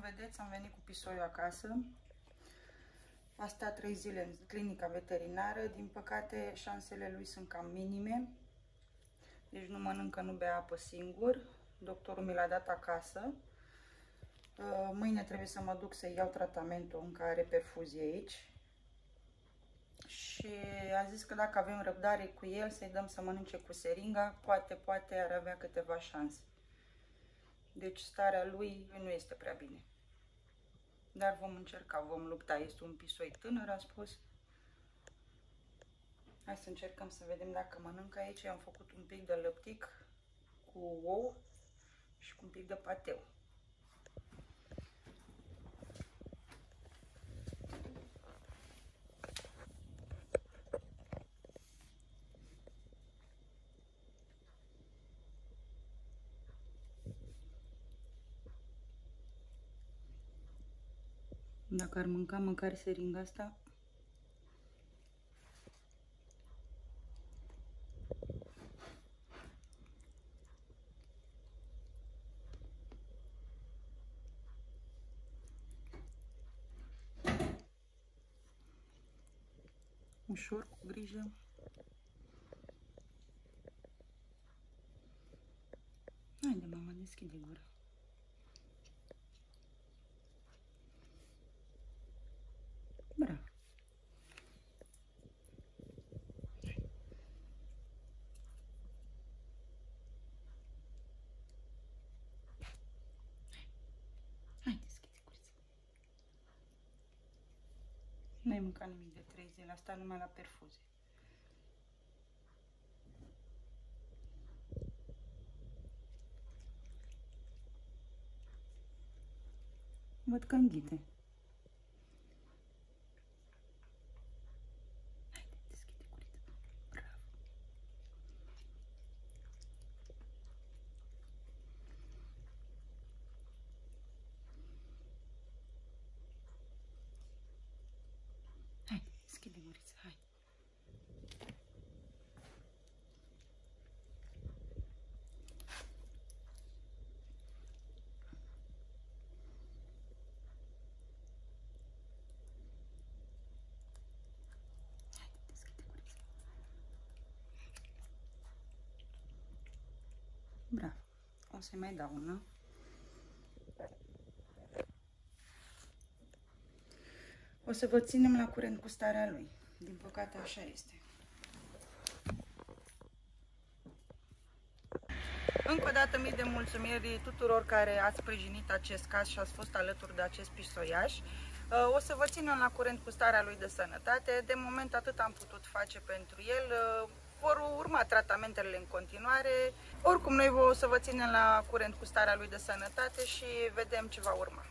vedeți, am venit cu pisoiul acasă. A stat 3 zile în clinica veterinară. Din păcate, șansele lui sunt cam minime. Deci nu mănâncă, nu bea apă singur. Doctorul mi l-a dat acasă. Mâine trebuie să mă duc să iau tratamentul, încă are perfuzie aici. Și a zis că dacă avem răbdare cu el, să-i dăm să mănânce cu seringa, poate ar avea câteva șanse. Deci starea lui nu este prea bine. Dar vom încerca, vom lupta. Este un pisoi tânăr, a spus. Hai să încercăm să vedem dacă mănâncă aici. Am făcut un pic de lăptic cu ou și cu un pic de pateu. Dacă ar mânca măcar seringa asta. Ușor, cu grijă. Haide, mama, deschide gura. Bravo. Hai, deschide gurița. Nu ai mâncat nimic de 3 zile, asta numai la perfuzie. Văd că înghite. Haide, deschide gurița. Bravo. Hai, deschide gurița, hai. Bravo. O să-i mai dau una. O să vă ținem la curent cu starea lui. Din păcate așa este. Încă o dată mii de mulțumiri tuturor care ați sprijinit acest caz și ați fost alături de acest pisoiaș. O să vă ținem la curent cu starea lui de sănătate. De moment atât am putut face pentru el. Vor urma tratamentele în continuare. Oricum noi o să vă ținem la curent cu starea lui de sănătate și vedem ce va urma.